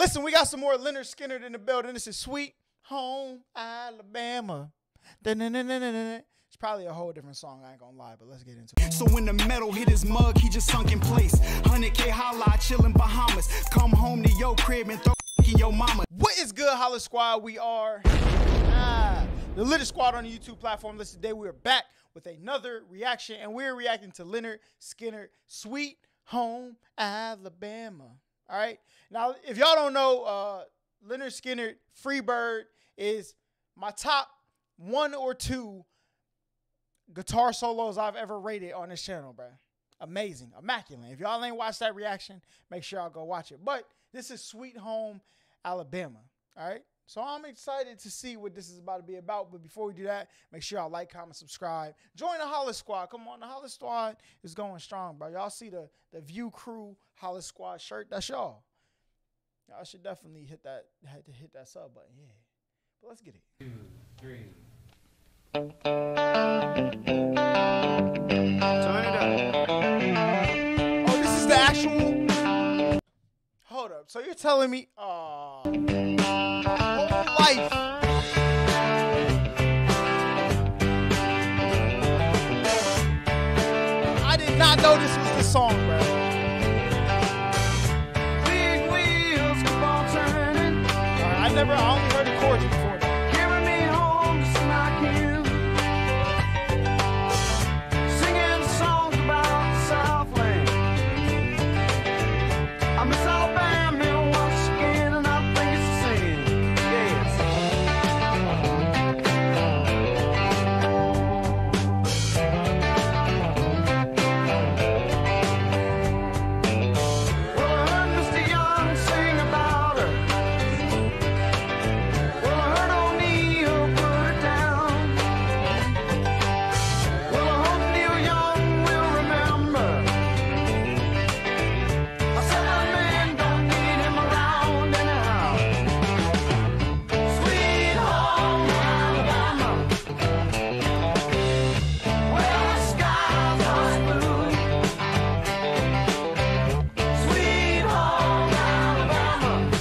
listen, we got some more Leonard Skinner in the building. This is Sweet Home Alabama. It's probably a whole different song, I ain't gonna lie, but let's get into it. So when the metal hit his mug, he just sunk in place. 100K holla, chillin' Bahamas. Come home to your crib and throw in your mama. What is good, Holla Squad? We are the Litter Squad on the YouTube platform. Listen, today we are back with another reaction, and we're reacting to Leonard Skinner, Sweet Home Alabama. All right. Now, if y'all don't know, Leonard Skinner, Freebird is my top 1 or 2 guitar solos I've ever rated on this channel, bro. Amazing, immaculate. If y'all ain't watched that reaction, make sure y'all go watch it. But this is Sweet Home Alabama. All right. So I'm excited to see what this is about to be about. But before we do that, make sure y'all like, comment, subscribe. Join the Holla Squad. Come on, the Holla Squad is going strong, bro. Y'all see the View Crew Holla Squad shirt? That's y'all. Y'all should definitely hit that sub button. Yeah. But let's get it. 2, 3. Turn it up. Oh, this is the actual. Hold up. So you're telling me, whole life. I did not know this was the song, bro. Big wheels keep on turning. I only heard the chords before that. Carry me home to smack you. Singing songs about the Southland. I miss Alabama once again, and I think it's a sin. Yes. Well, I heard Mr. Young sing about her. Well, I heard O'Neal put her down. Well, I hope Neil Young will remember. I said that man don't need him around anyhow. Sweet home Alabama, where the skies are blue. Sweet home Alabama,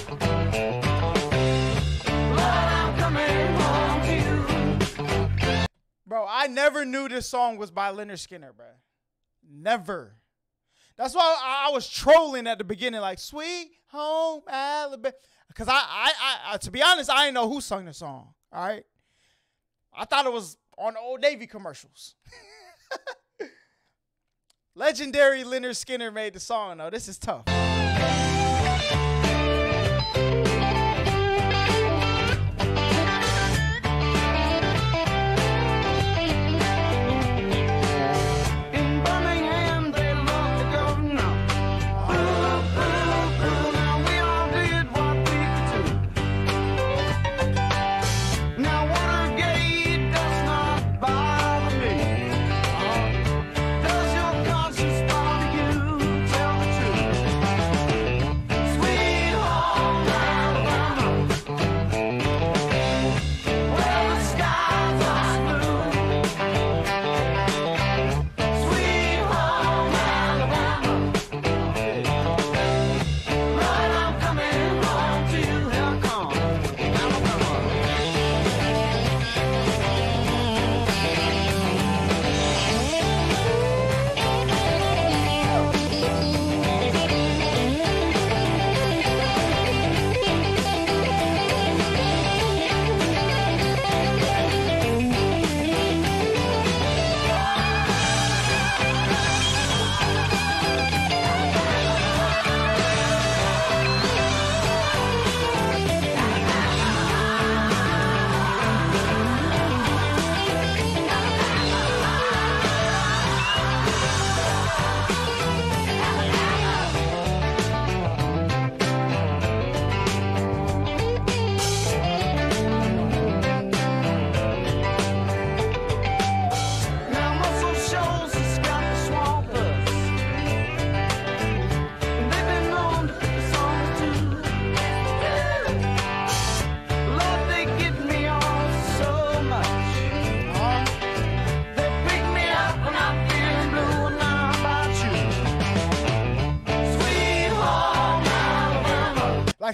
Lord, I'm coming home to you. Bro, I never knew this song was by Leonard Skinner, bro. Never. That's why I was trolling at the beginning, like, Sweet Home Alabama. Because I to be honest, I didn't know who sung the song, all right? I thought it was on Old Navy commercials. Legendary Leonard Skinner made the song, though. This is tough. In Birmingham, they love the governor. Boo, boo, boo. Now we all did what we could do. Now Watergate does not bother me. Does your conscience bother you? Tell the truth.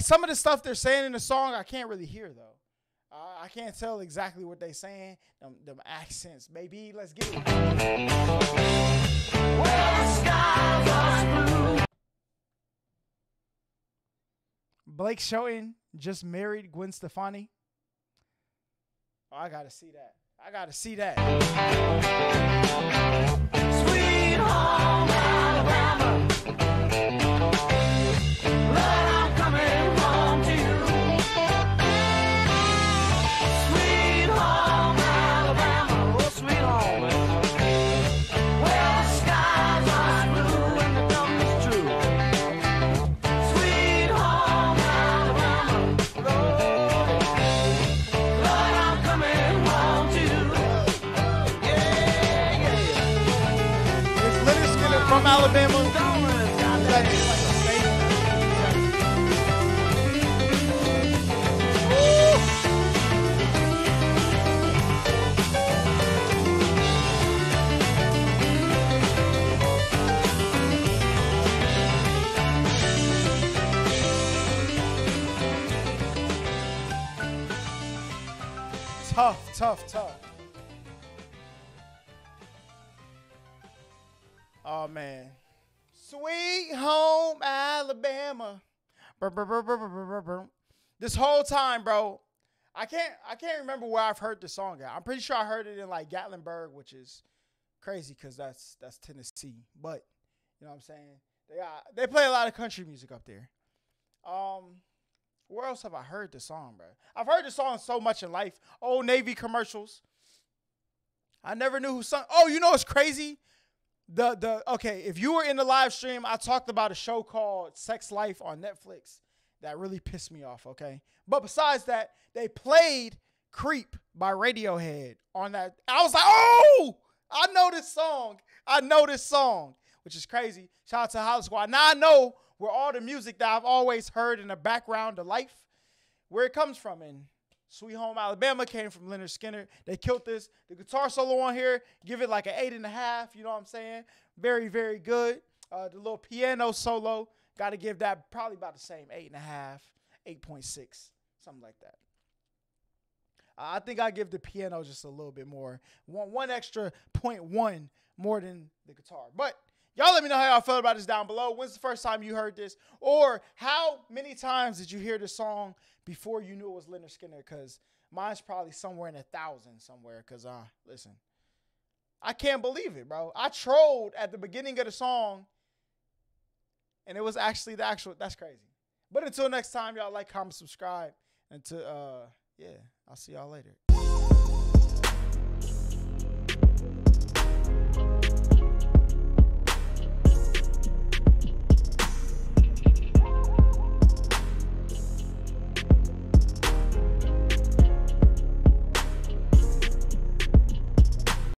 some of the stuff they're saying in the song, I can't really hear though. I can't tell exactly what they're saying. Them accents, baby. Let's get it. Blake Shelton just married Gwen Stefani. Oh, I gotta see that. I gotta see that. Sweet home Alabama, Lord, I'm coming home to you. Sweet home Alabama, oh sweet home. Well, the skies are blue and the dump is true. Sweet home Alabama, Lord, I'm coming home to you. Yeah, yeah. Is Leonard Skinner from Alabama? Tough. Oh man. Sweet home Alabama. Brr, brr, brr, brr, brr, brr, brr. This whole time, bro, I can't remember where I've heard this song at. I'm pretty sure I heard it in like Gatlinburg, which is crazy because that's Tennessee. But you know what I'm saying? They play a lot of country music up there. Where else have I heard this song, bro? I've heard this song so much in life. Old Navy commercials. I never knew who sung. Oh, you know what's crazy? Okay, if you were in the live stream, I talked about a show called Sex Life on Netflix that really pissed me off, okay? But besides that, they played Creep by Radiohead on that. I was like, oh, I know this song, which is crazy. Shout out to Hollywood Squad. Now I know where all the music that I've always heard in the background of life, where it comes from. And Sweet Home Alabama came from Leonard Skinner. They killed this. The guitar solo on here, give it like an 8.5. You know what I'm saying? Very, very good. The little piano solo, got to give that probably about the same 8.5, 8.6, something like that. I think I give the piano just a little bit more, one extra 0.1 more than the guitar. But y'all let me know how y'all felt about this down below. When's the first time you heard this? Or how many times did you hear this song before you knew it was Leonard Skinner? Because mine's probably somewhere in 1,000 somewhere. Because, listen, I can't believe it, bro. I trolled at the beginning of the song, and it was actually the actual. That's crazy. But until next time, y'all like, comment, subscribe. And yeah, I'll see y'all later.